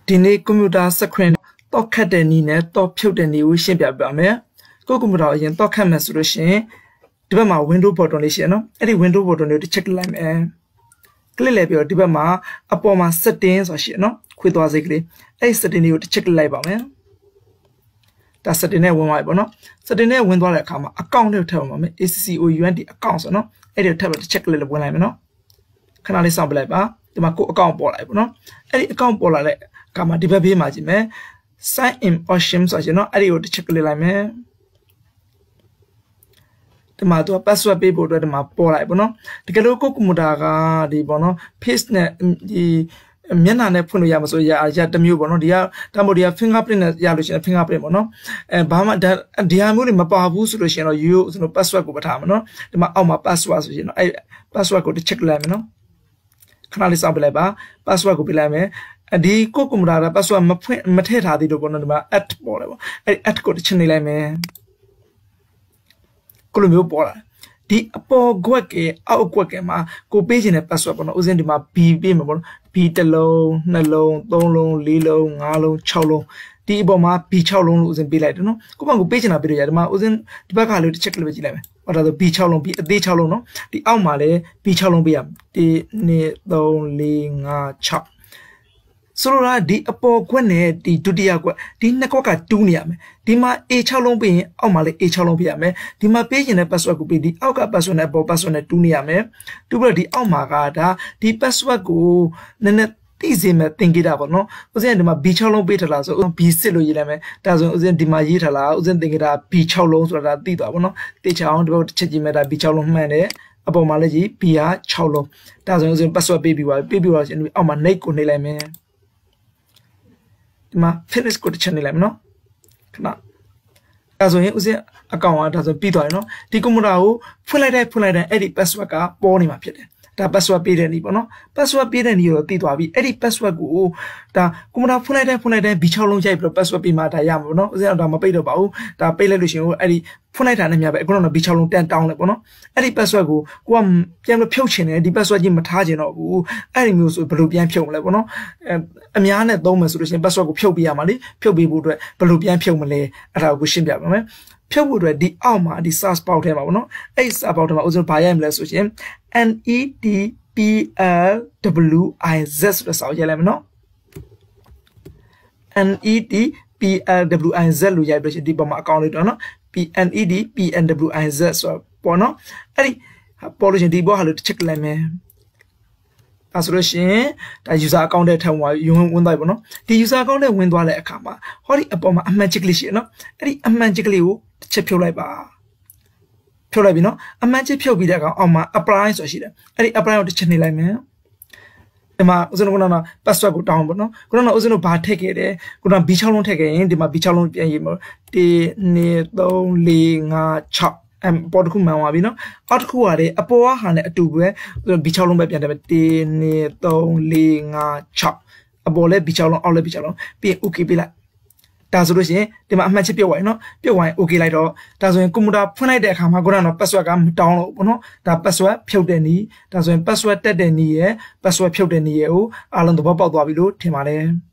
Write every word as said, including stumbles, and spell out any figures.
ဒီနေ့ကွန်ပျူတာစကွန်တော့ခတ်တဲ့နည်းနဲ့တော့ဖြုတ်တဲ့နည်းကိုရှင်းပြပါမယ်ကိုကွန်ပျူတာအရင်တော့ခတ်မယ်ဆိုလို့ရှိရင်ဒီဘက်မှာ window button လေးရှိရနော်အဲ့ဒီ window button လေးကိုတစ်ချက်click လိုက်မယ် click လိုက်ပြီးတော့ဒီဘက်မှာအပေါ်မှာ setting ဆိုတာရှိရနော်ခွေသွားစိတ်ကလေးအဲ့ဒီ setting လေးကိုတစ်ချက် click လိုက်ပါမယ်ဒါ setting နဲ့ဝင်သွားပြီပေါ့နော် setting နဲ့ဝင်သွားတဲ့အခါမှာ account တွေကိုထည့်ပါမယ် A C C O U N T account ဆိုနော်အဲ့ဒီကိုထည့်ပြီးတစ်ချက် click လိုက်ဝင်လိုက်မယ်နော်ခဏလေးစောင့်ပြလိုက်ပါဒီမှာကို account ပေါ်လာပြီပေါ့နော်အဲ့ဒီ account ပေါ်လာတဲ့အခါမှာဒီဘက်ဘေးမှာကြည့်မယ် sign in option ဆိုရှင်နော်အဲ့ဒီကိုတစ်ချက် click လိုက်မယ်ဒီမှာသူက password ပေးဖို့အတွက်ဒီမှာပေါ်လာပြီပေါ့နော်တကယ်လို့ကိုကွန်ပျူတာကဒီပေါ့နော် face နဲ့ဒီမျက်နှာနဲ့ဖွင့်လို့ရမှာဆိုရရတစ်မျိုးပေါ့နော်ဒီကဒါမို့ဒီက fingerprint နဲ့ရလို့ရှိရင် fingerprint ပေါ့နော်အဲဘာမှဒီဟာမျိုးတွေမပါဘူးဆိုလို့ရှိရင်တော့ you ဆိုတော့ password ကိုပထားမှာနော်ဒီမှာအောက်မှာ password ဆိုရင်တော့အဲ password ကိုတစ်ချက် လိုက်မယ်နော်ခဏလေးစောင့်ပြလိုက်ပါ password ကိုပြလိုက်မယ်ဒီကိုကွန်ပျူတာက password မဖွင့်မထည့်ထားသေးလို့ပေါ့နော်ဒီမှာ add ပေါ်တယ်ပေါ့အဲ add ကိုတစ်ချက်နေလိုက်မယ်ကိုလိုမျိုးပေါ်လာဒီအပေါ်ကွက်ကအောက်ကွက်ကမှာကိုပေးခြင်းတဲ့ password ပေါ့နော်ဥစဉ်ဒီမှာ B ပေးမှာပေါ့နော် B တစ်လုံးနှစ်လုံးသုံးလုံးလေးလုံးငါးလုံးခြောက်လုံးဒီအပေါ်မှာ B ခြောက်လုံးလို့ဥစဉ်ပေးလိုက်တယ်နော်ကိုမကိုပေးခြင်းတာပေးလို့ရတယ်ဒီမှာဥစဉ်ဒီဘက်ကလေးတစ်ချက်လေးပဲကြည့်လိုက်မယ်ဟောဒါဆို B ခြောက်လုံး B အသေးခြောက်လုံးနော်ဒီအောက်မှာလည်း B ခြောက်လုံးပေးရမယ်ဒီနှစ်သုံးလေးငါးခြောက်ဆိုတော့ဒီအပေါ်ခွက်နဲ့ဒီဒုတိယခွက်ဒီနှစ်ခွက်ကတူးနေရမယ်ဒီမှာ A ခြောက်လုံးပေးရင်အောက်မှာလည်း A ခြောက်လုံးပေးရမယ်ဒီမှာပေးရင်လည်း password ကိုပေးဒီအောက်က password နဲ့အပေါ် password နဲ့တူးနေရမယ်တူးပြီးတော့ဒီအောက်မှာကဒါဒီ password ကိုနည်းနည်းသိစေမယ်သင်ကြတာပေါ့နော်ဥစဉ်ဒီမှာ B ခြောက်လုံးပေးထားလားဆို B စစ်လို့ရေးလိုက်မယ်ဒါဆိုဥစဉ်ဒီမှာရေးထားလားဥစဉ်သင်ကြတာ B ခြောက်လုံးဆိုတာသိသွားပါတော့တေချာအောင်ဒီဘက်တစ်ချက်ကြည့်မယ်ဒါ B ခြောက်လုံးမှန်တယ်အပေါ်မှာလည်းကြီး B ကခြောက်လုံးဒါဆိုဥစဉ် password ပေးပြီးပါပေးပြီးတော့ရှင်အောက်မှာ name ကိုနှိပ်လိုက်မယ်ဒီမှာ finish ကိုတစ်ချက်နေလိုက်မယ်နော်ခဏဒါဆိုရင်ဥစဉ်အကောင့်ကဒါဆိုပြီးသွားပြီနော်ဒီကွန်ပျူတာကိုဖွင့်လိုက်တဲ့ဖွင့်လိုက်တဲ့အဲ့ဒီ password ကပေါ်နေမှာဖြစ်တယ်ဒါ password ပေးတဲ့နည်းပေါ့နော် password ပေးတဲ့နည်းကိုသိသွားပြီအဲ့ဒီ password ကိုဒါကွန်ပျူတာဖွင့်လိုက်တဲ့ဖွင့်လိုက်တဲ့ B ခြောက်လုံးရိုက်ပြီးတော့ password ပေးမှဒါရမှာပေါ့နော်ဥစဉ်တော့ဒါမပိတ်တော့ပါဘူးဒါပိတ်လိုက်လို့ရှိရင်အဲ့ဒီဖွင့်လိုက်တာနဲ့မြတ်ပဲအခုတော့ B ခြောက်လုံးတန်တောင်းလိုက်ပေါ့နော်အဲ့ဒီ password ကိုကိုကပြန်လို့ဖြုတ်ချင်တယ်ဒီ password ကြီးမထားချင်တော့ဘူးအဲ့ဒီမျိုးဆိုဘယ်လိုပြန်ဖြုတ်မလဲပေါ့နော်အများနဲ့သုံးမယ်ဆိုလို့ရှိရင် password ကိုဖြုတ်ပေးရမှာလေဖြုတ်ပေးဖို့အတွက်ဘယ်လိုပြန်ဖြုတ်မလဲအဲ့ဒါကိုရှင်းပြပါမယ်ဖြုတ်ဖို့အတွက်ဒီအောက်မှာဒီ search box ထဲမှာပေါ့နော်အဲ့ဒီ search box ထဲမှာဥစဉ်ဘာရိုက်မလဲဆိုရင် N E T P L W I Z ဆိုတဲ့စာကိုရိုက်လိုက်မယ်နော် N E T P L W I Z လို့ရိုက်ပြီးဒီပေါ်မှာအကောင့်လေးတော့နော် P N E D P N W I Z ဆိုပေါ့နော်အဲ့ဒီပေါ်လို့ရှင်ဒီဘောဟာလို့တစ်ချက်လိုက်မယ်ဒါဆိုလို့ရှင်ဒါ user account ထဲထည့်ဝင်ရုံဝင်သွားပြီပေါ့နော်ဒီ user account ထဲဝင်သွားတဲ့အခါမှာဟောဒီအပေါ်မှာအမှန်ချစ်ကလေးရှိရနော်အဲ့ဒီအမှန်ချစ်ကလေးကိုတစ်ချက်ဖြုတ်လိုက်ပါဖြုတ်လိုက်ပြီနော်အမှန်ချစ်ဖြုတ်ပြီးတဲ့အခါအောက်မှာ apply ဆိုရှိတယ်အဲ့ဒီ apply ကိုတစ်ချက်နှိပ်လိုက်မယ်ဒီမှာဥစဉ်ကနော် password ကိုတောင်းပေါ့နော်ခုနကဥစဉ်တို့ဘာထည့်ခဲ့တယ်ခုနက B ခြောက်လုံးထည့်ခဲ့ရင်ဒီမှာ B ခြောက်လုံးပြန်ရေးမှာတစ်နှစ်သုံးလေးငါးခြောက်အပေါ်တစ်ခုမှန်သွားပြီနော်အောက်တစ်ခုကလည်းအပေါ်ကဟာနဲ့အတူပဲ B ခြောက်လုံးပဲပြန်တယ်တစ်နှစ်သုံးလေးငါးခြောက်အပေါ်လည်း B ခြောက်လုံးအောက်လည်း B ခြောက်လုံးပြီး okay ပေးလိုက်ဒါဆိုလို့ရှိရင်ဒီမှာအမှတ်ချပြုတ်သွားပြီနော်ပြုတ်သွားရင် okay လိုက်တော့ဒါဆိုရင်ကွန်ပျူတာဖွင့်လိုက်တဲ့အခါမှာကိုရနော် password ကမတောင်းလို့ပေါ့နော်ဒါ password ဖြုတ်တဲ့နည်းဒါဆိုရင် password တက်တဲ့နည်းရယ် password ဖြုတ်တဲ့နည်းရယ်ကိုအားလုံးသဘောပေါက်သွားပြီလို့ထင်ပါတယ်